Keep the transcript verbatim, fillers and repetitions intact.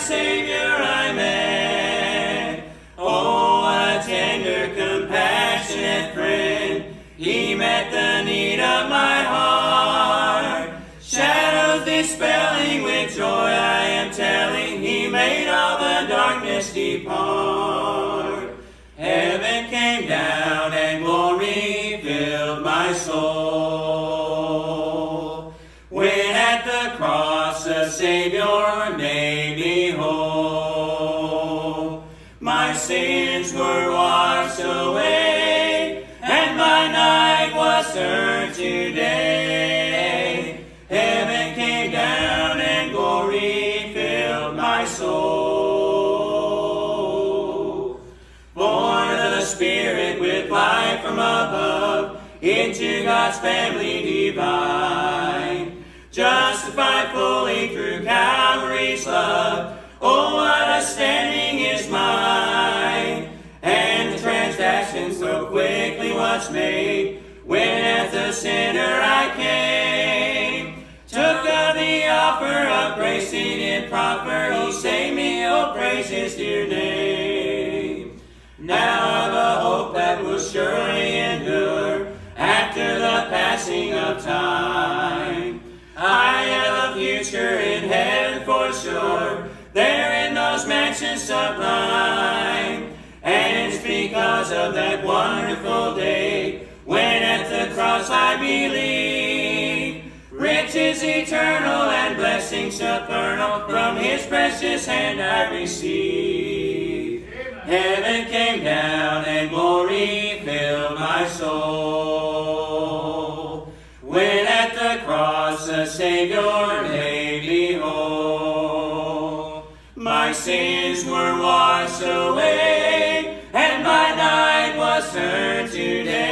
Savior I met. Oh, what a tender, compassionate friend. He met the need of my heart. Shadows dispelling, with joy I am telling, He made all the darkness depart. Heaven came down and glory filled my soul. When at the cross the Savior made me whole. My sins were washed away, and my night was turned to day. Heaven came down and glory filled my soul. Born of the Spirit with life from above, into God's family divine. Justified fully through Calvary's love. Oh, what a standing is mine. And the transaction so quickly was made, when as a sinner I came. Took of the offer of grace He did proffer. He saved me, oh praise His dear name. Now of a hope that will surely endure, after the passing of time. I have a future in heaven for sure, there in those mansions sublime. And it's because of that wonderful day, when at the cross I believe. Riches eternal and blessings supernal, from His precious hand I receive. Heaven came down and glory filled my soul. When at the cross the Savior made me whole. My sins were washed away, and my night was turned to day.